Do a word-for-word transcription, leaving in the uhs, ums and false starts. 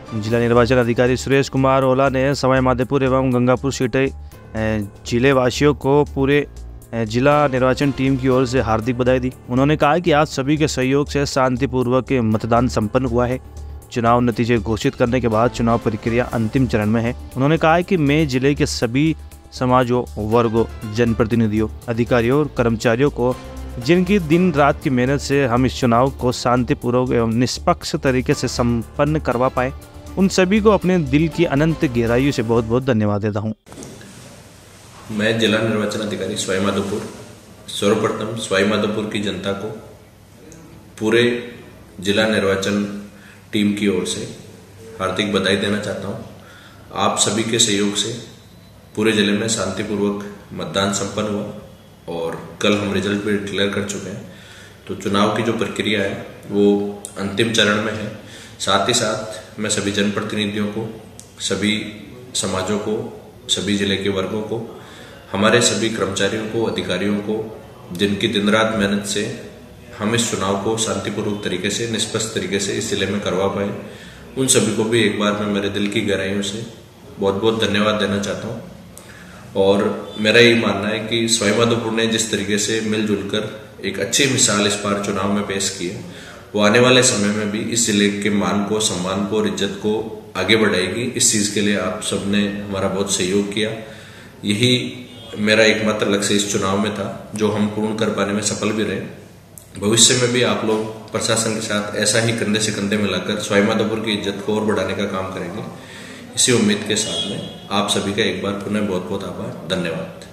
जिला निर्वाचन अधिकारी सुरेश कुमार ओला ने सवाई माधोपुर एवं गंगापुर सीटें जिले वासियों को पूरे जिला निर्वाचन टीम की ओर से हार्दिक बधाई दी। उन्होंने कहा कि आज सभी के सहयोग से शांतिपूर्वक मतदान संपन्न हुआ है। चुनाव नतीजे घोषित करने के बाद चुनाव प्रक्रिया अंतिम चरण में है। उन्होंने कहा कि मैं जिले के सभी समाजों, वर्गों, जनप्रतिनिधियों, अधिकारियों और कर्मचारियों को, जिनकी दिन रात की मेहनत से हम इस चुनाव को शांतिपूर्वक एवं निष्पक्ष तरीके से संपन्न करवा पाए, उन सभी को अपने दिल की अनंत गहराइयों से बहुत बहुत धन्यवाद देता हूँ। मैं जिला निर्वाचन अधिकारी सवाई माधोपुर सर्वप्रथम सवाई माधोपुर की जनता को पूरे जिला निर्वाचन टीम की ओर से हार्दिक बधाई देना चाहता हूँ। आप सभी के सहयोग से पूरे जिले में शांतिपूर्वक मतदान संपन्न हुआ और कल हम रिजल्ट भी डिक्लेयर कर चुके हैं। तो चुनाव की जो प्रक्रिया है वो अंतिम चरण में है। साथ ही साथ मैं सभी जनप्रतिनिधियों को, सभी समाजों को, सभी जिले के वर्गों को, हमारे सभी कर्मचारियों को, अधिकारियों को, जिनकी दिन रात मेहनत से हम इस चुनाव को शांतिपूर्वक तरीके से, निष्पक्ष तरीके से इस जिले में करवा पाए, उन सभी को भी एक बार मैं मेरे दिल की गहराइयों से बहुत बहुत धन्यवाद देना चाहता हूँ। और मेरा यही मानना है कि सवाई माधोपुर ने जिस तरीके से मिलजुल कर एक अच्छी मिसाल इस बार चुनाव में पेश की है, वो आने वाले समय में भी इस जिले के मान को, सम्मान को और इज्जत को आगे बढ़ाएगी। इस चीज़ के लिए आप सबने हमारा बहुत सहयोग किया। यही मेरा एकमात्र लक्ष्य इस चुनाव में था, जो हम पूर्ण कर पाने में सफल भी रहे। भविष्य में भी आप लोग प्रशासन के साथ ऐसा ही कंधे से कंधे मिलाकर सवाई माधोपुर की इज्जत को और बढ़ाने का काम करेंगे। इसी उम्मीद के साथ में आप सभी का एक बार पुनः बहुत बहुत आभार, धन्यवाद।